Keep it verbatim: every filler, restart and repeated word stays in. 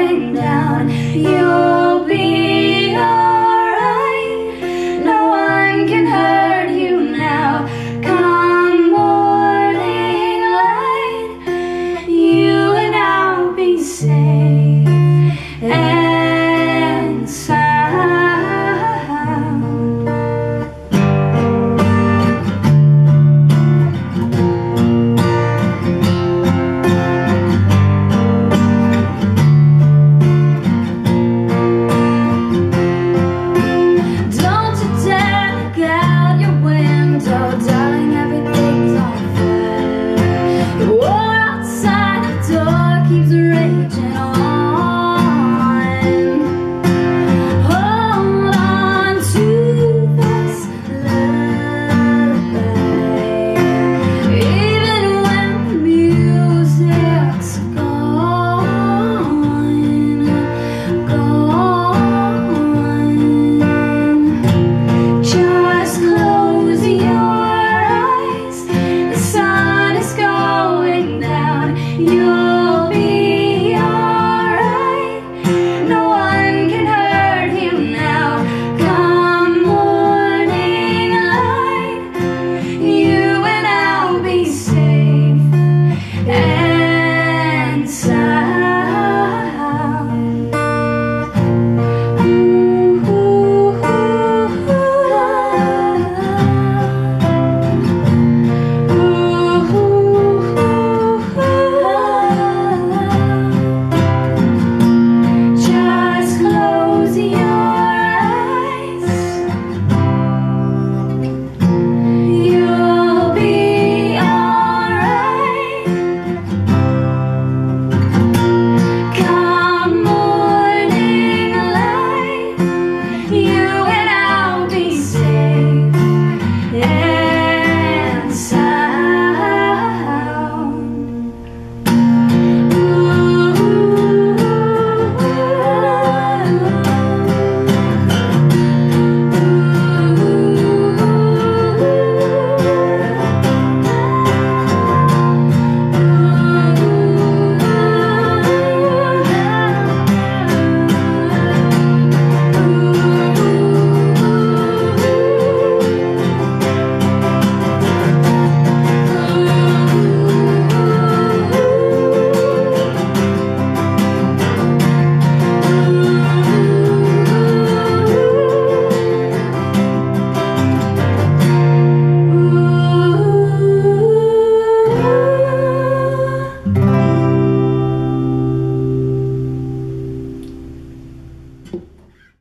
going down. You'll be alright. No one can hurt you now. Come morning light, you and I'll be safe and sound. Don't you dare look out your window, darling, everything's on fire. The war outside the door keeps raging on. Hold on to this lullaby, even when the music's gone, gone. Just close your eyes, the sun is going down. You're